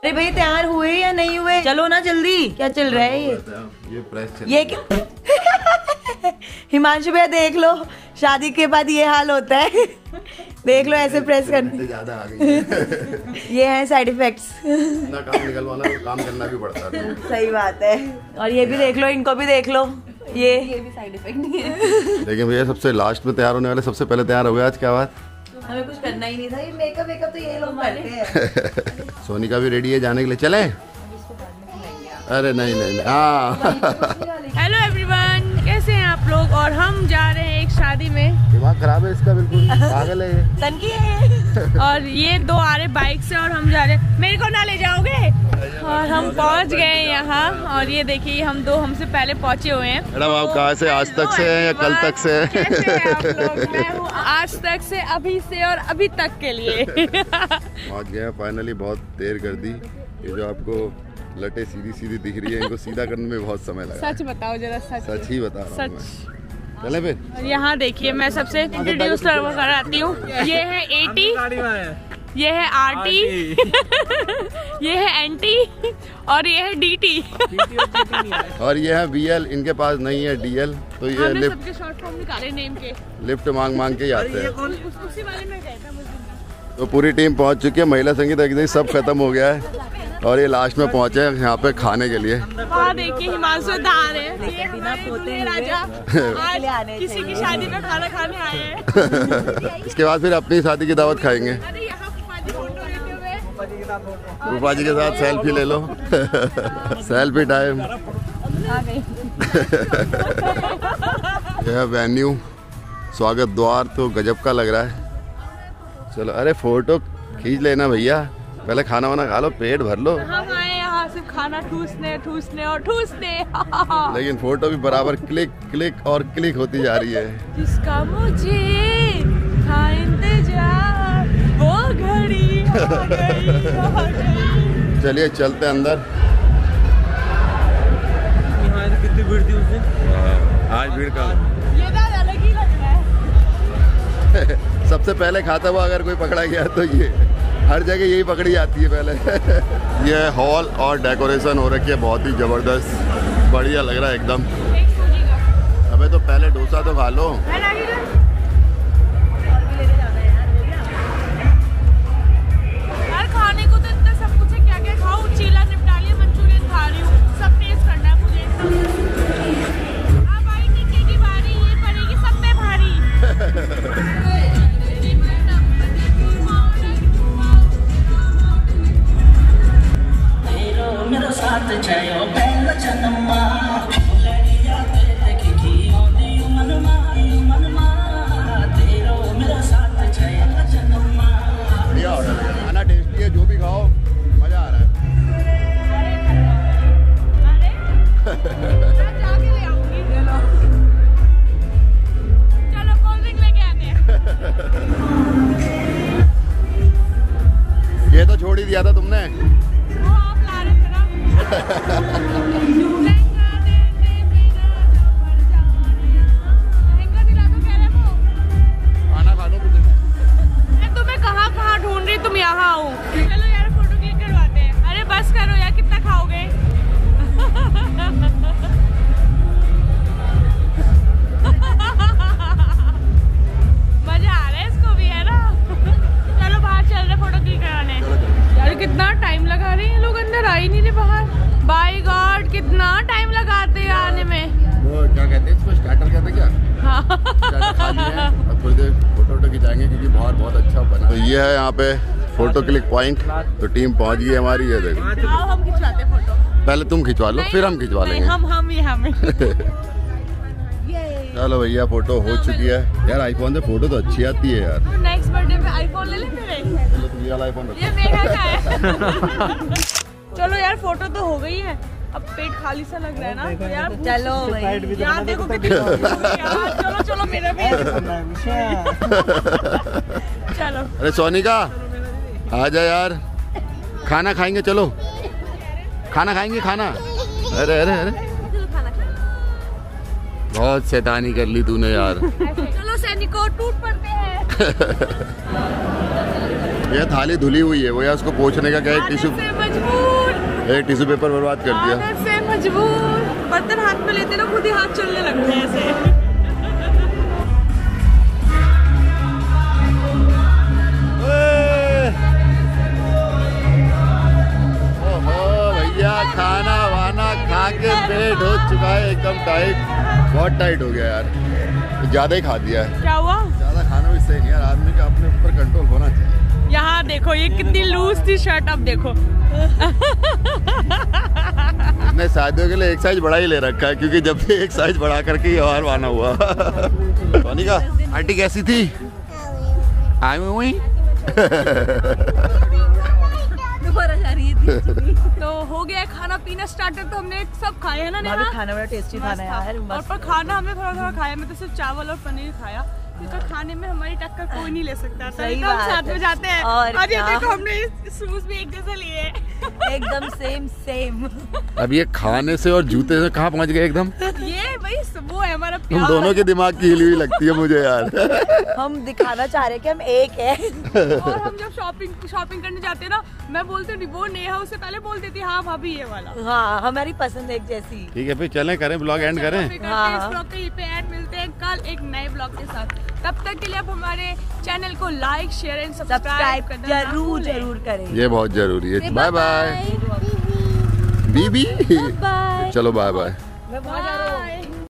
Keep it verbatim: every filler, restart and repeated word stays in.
अरे भाई तैयार हुए या नहीं हुए? चलो ना जल्दी। क्या चल रहा है ये? ये प्रेस चल ये क्या? हिमांशु भैया देख लो, शादी के बाद ये हाल होता है। देख लो ऐसे प्रेस करने ज्यादा आ गई है। ये है साइड इफेक्ट्स। ना काम निकलवाना तो काम करना भी पड़ता है। सही बात है। और ये भी देख लो, इनको भी देख लो, ये ये भी साइड इफेक्ट नहीं है। लेकिन भैया सबसे लास्ट में तैयार होने वाले सबसे पहले तैयार हो गए आज। क्या बात? हमें कुछ करना ही नहीं था, ये मेकअप वेकअप तो ये लोग करते हैं। सोनिका भी रेडी है जाने के लिए, चले? अरे नहीं नहीं, नहीं। हाँ हेलो एवरीवन, कैसे हैं आप लोग? और हम जा रहे हैं एक शादी में। दिमाग खराब है इसका, बिल्कुल पागल है ये। तनकी है। और ये दो आ रहे बाइक से और हम जा रहे हैं। मेरे को ना ले जाओगे? और हम पहुंच गए यहाँ। और ये देखिए हम दो हमसे पहले पहुंचे हुए हैं। मैडम आप कहाँ से? आज तक से हैं या कल तक से? कैसे हैं आप लोग? मैं हूँ आज तक से, अभी से और अभी तक के लिए। पहुँच गए फाइनली। बहुत देर कर दी। ये जो आपको लटे सीधी सीधी दिख रही है, इनको सीधा करने में बहुत समय लगा। सच बताओ जरा, सच सच ही बता रहा हूँ सच। मैं। चले फिर। और यहाँ देखिए मैं सबसे इंट्रोड्यूस कराती हूँ। ये है एटी, ये है आरटी, ये है एनटी और ये है डीटी। और ये है बीएल, इनके पास नहीं है डीएल, तो ये हमने लिफ्ट सबके शॉर्ट फॉर्म निकाले नेम के। लिफ्ट मांग मांग के ही आते हैं। उसी वाले में गए थे मुझे। तो पूरी टीम पहुंच चुकी है। महिला संगीत एकदम सब खत्म हो गया है और ये लास्ट में पहुंचे हैं यहाँ पे खाने के लिए। वहाँ देखिए हिमांशु धार है, ये हमारे दूल्हे राजा आज किसी की शादी में खाना खाने आए हैं। इसके बाद फिर अपनी शादी की दावत खाएंगे। अरे यहाँ फूफा जी फोटो लेते हुए। रूपा जी के साथ सेल्फी ले लो। Selfie time. यह वेन्यू, स्वागत द्वार तो गजब का लग रहा है। चलो, अरे फोटो खींच लेना भैया, पहले खाना वाना खा लो, पेट भर लो। हम आए यहाँ सिर्फ खाना ठूसने ठूसने और ठूसने। लेकिन फोटो भी बराबर क्लिक क्लिक और क्लिक होती जा रही है। जिसका मुझे था इंतजार, वो घड़ी आ गई, आ गई। चलिए चलते अंदर। कितनी भीड़ थी उस दिन? आज भीड़ का ये तो अलग ही लग रहा है। सबसे पहले खाता हुआ अगर कोई पकड़ा गया तो ये हर जगह यही पकड़ी जाती है पहले। ये हॉल और डेकोरेशन हो रखी है बहुत ही जबरदस्त, बढ़िया लग रहा है एकदम। अबे तो पहले डोसा तो खा लो। यार खाने को तो इतना सब कुछ है, क्या क्या खाऊं? चीला निपटा लिया, मंचूरियन खा रही हूँ, सब टेस्ट करना है मुझे। अब आई टिक्के की बारी, ये पड़ेगी सब पे भारी। मेरा साथ जायो पहला जन्मा लड़िया ते देखी ओदी मनमा मनमा तेरो मेरा साथ जायो जन्मा। बढ़िया ऑर्डर है, खाना टेस्टी है, जो भी खाओ मजा आ रहा है। जाके ले आऊंगी। चलो कोल्ड ड्रिंक लेके आते हैं। ये तो छोड़ ही दिया था तुमने। वो आप ला रहे थे ना। खाना खा लो तुझे। तुम्हें कहाँ कहाँ ढूंढ रही, तुम यहाँ आओ। चलो यार फोटो क्लिक करवाते हैं। अरे बस करो यार, कितना खाओगे? मजा आ रहा है इसको भी, है ना? चलो बाहर चल रहे फोटो क्लिक करवाने। यार कितना टाइम लगा रहे हैं लोग, अंदर आ ही नहीं रहे बाहर। बाय गॉड कितना टाइम लगाते हैं आने में। वो क्या कहते हैं इसको, स्टार्टर कहते हैं क्या? हाँ। स्टार्टर खा लिए हैं, अब थोड़ी देर फोटो वोटो खिंचाएंगे क्योंकि बाहर बहुत अच्छा बना। तो ये है यहाँ पे फोटो क्लिक पॉइंट। तो टीम पहुँच गई है हमारी, ये देखो। आओ हम खिंचवाते हैं फोटो। पहले तुम खिंचवा लो, फिर हम खिंचवा लेंगे। हम हम ये हमें। चलो भैया फोटो हो चुकी है। यार आईफोन से फोटो तो अच्छी आती है यार। नेक्स्ट बर्थडे पे आईफोन ले ले मेरे। चलो तुम ये वाला आईफोन रखो। ये मेरा का है। चलो यार फोटो तो हो गई है, अब पेट खाली सा लग रहा है ना, तो यार चलो भाई यार देखो कितनी यार, चलो चलो मेरा भी। चलो अरे सोनिका आ जा यार, खाना खाएंगे, चलो खाना खाएंगे खाना। अरे अरे अरे बहुत शैतानी कर ली तूने यार। चलो सैनिको टूट पड़ते हैं। ये थाली धुली हुई है, वो या उसको पोंछने का क्या एक टिश्यू से मजबूर, एक टिश्यू पेपर बर्बाद कर दिया। आदत से मजबूर, बर्तन हाथ में लेते ना खुद ही हाथ चलने लगते हैं ऐसे। ओहो भैया, खाना वाना खा के पेट हो चुका है एकदम टाइट, बहुत टाइट हो गया यार, ज्यादा ही खा दिया है। क्या हुआ? ज्यादा खाना भी सही नहीं यार, आदमी का अपने ऊपर कंट्रोल होना चाहिए। यहाँ देखो ये कितनी लूज थी शर्ट, अब देखो। इसने शादियों के लिए एक साइज बड़ा ही ले रखा है, क्योंकि जब भी एक साइज बढ़ा करके ये और आना हुआ। सोनिका आंटी कैसी थी? आई हुई दोबारा जा रही थी। तो हो गया खाना पीना स्टार्टर, तो हमने सब खाए है ना नेहा? खाना बड़ा टेस्टी था ना यार, और पर खाना हमने थोड़ा थोड़ा खाया, मैं तो सिर्फ चावल और पनीर खाया, क्योंकि खाने में हमारी टक्कर कोई नहीं ले सकता। सही हम बात साथ है। में जाते हैं और और ये क्या? देखो हमने शूज भी एक जैसे लिए। एकदम सेम सेम। अब ये खाने से और जूते से कहाँ पहुँच गए एकदम? ये भाई वो है हमारा तुम प्यार। दोनों के दिमाग की हिली हुई लगती है मुझे यार। हम दिखाना चाह रहे हैं कि हम एक है। और हम जब शॉपिंग शॉपिंग करने जाते हैं ना, मैं बोलती हूँ वो नेहा उससे पहले बोल देती हाँ भाभी ये वाला। हाँ, हमारी पसंद एक जैसी। ठीक है फिर चलें, करें ब्लॉग एंड करें। हाँ। इस ब्लॉग के पे एंड मिलते हैं कल एक नए ब्लॉग के साथ। तब तक के लिए आप हमारे चैनल को like share and subscribe subscribe करना ना जरूर भूलें। जरूर करें। ये बहुत जरूरी है। बाय बाय बीबी, बाय। चलो बाय बाय। मैं बहुत